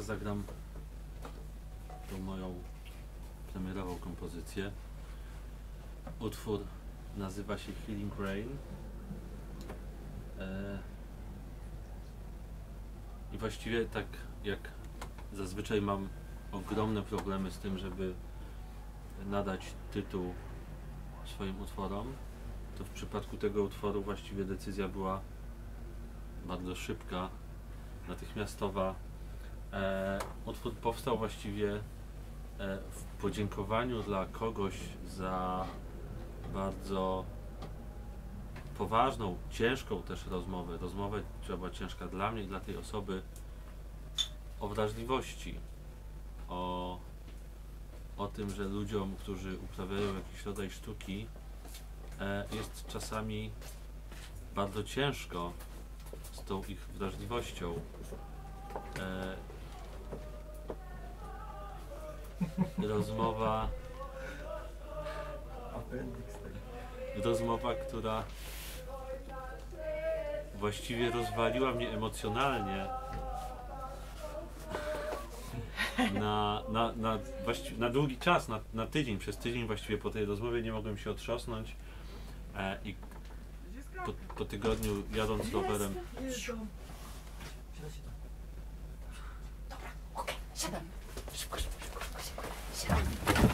teraz zagram tą moją premierową kompozycję. Utwór nazywa się Healing Rain. I właściwie tak jak zazwyczaj mam ogromne problemy z tym, żeby nadać tytuł swoim utworom, to w przypadku tego utworu właściwie decyzja była bardzo szybka, natychmiastowa. Utwór powstał właściwie w podziękowaniu dla kogoś za bardzo poważną, ciężką też rozmowę, która była ciężka dla mnie i dla tej osoby, o wrażliwości, o tym, że ludziom, którzy uprawiają jakiś rodzaj sztuki, jest czasami bardzo ciężko z tą ich wrażliwością. Rozmowa, która właściwie rozwaliła mnie emocjonalnie na długi czas, na tydzień. Przez tydzień właściwie po tej rozmowie nie mogłem się otrząsnąć i po tygodniu jadąc rowerem. Dobra, okej, siadam. Szybko, siadam.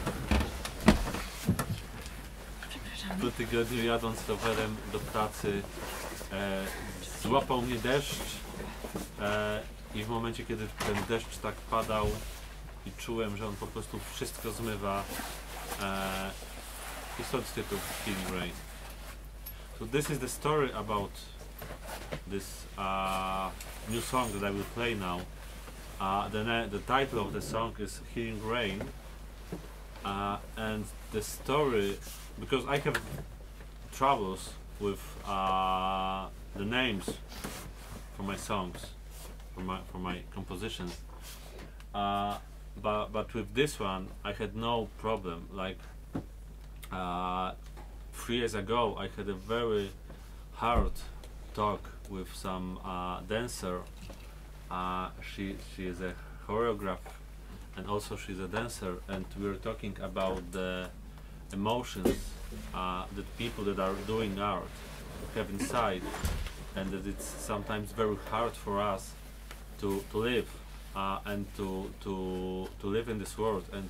Przepraszam. Po tygodniu jadąc rowerem do pracy złapał mnie deszcz i w momencie, kiedy ten deszcz tak padał i czułem, że on po prostu wszystko zmywa, i stąd tytuł Healing Rain. So this is the story about this new song that I will play now. The title of the song is Healing Rain, and the story, because I have troubles with the names for my songs, for my compositions, but with this one I had no problem. Like 3 years ago I had a very hard talk with some dancer. She is a choreographer and also she's a dancer, and we were talking about the emotions that people that are doing art have inside, and that it's sometimes very hard for us to live and to live in this world, and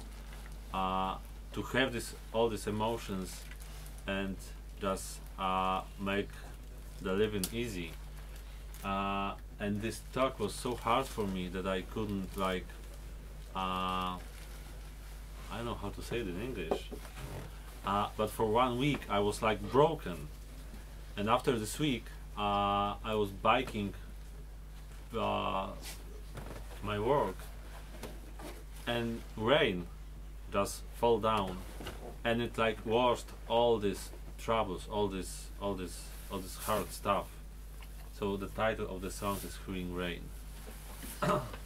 to have all these emotions and just make the living easy. And this talk was so hard for me that I couldn't, like, I don't know how to say it in English, but for 1 week I was like broken, and after this week I was biking my work, and rain just fall down, and it like washed all these troubles, all this hard stuff. So the title of the song is Healing Rain.